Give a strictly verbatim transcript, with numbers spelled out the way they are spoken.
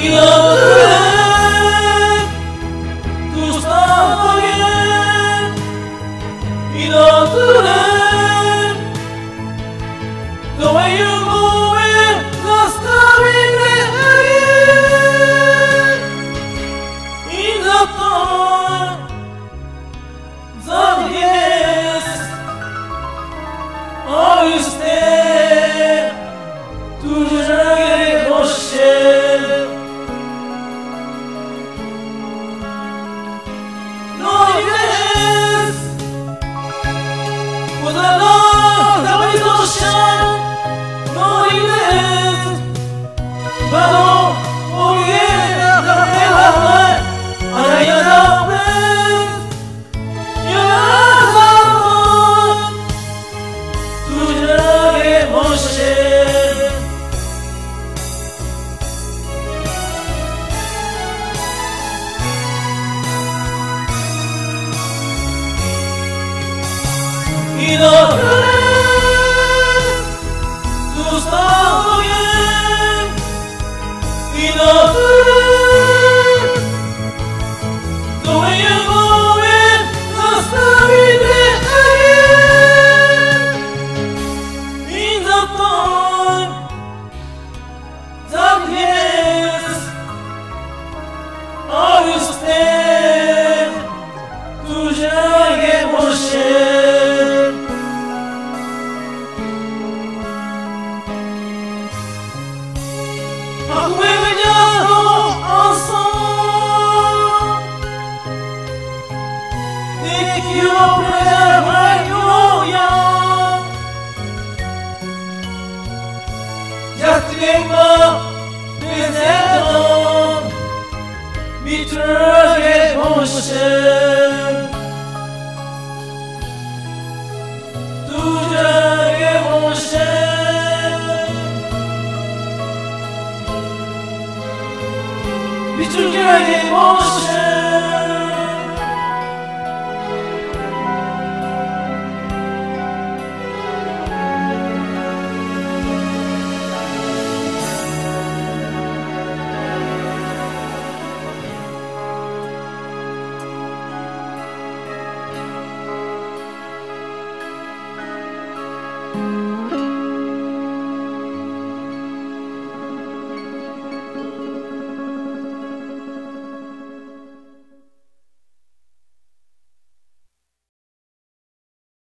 inatırım Tustanogim inatırım The way you move it, zastavim reagir In the time Zagis Auguste Toujours rocher No yes With a love that is no shine No yes But oh, oh yeah The hell I went And I am not with You're Toujours rocher İnatırım Tustanogim İnatırım The way you move it Zastavim reagir In the time Zagis Auguste Toujours rocher Accompagnons ensemble Dès qu'il représente Yoyan Jatmema Bezenon Bitrage Moshe Toujours Moshe Bitrage Moshe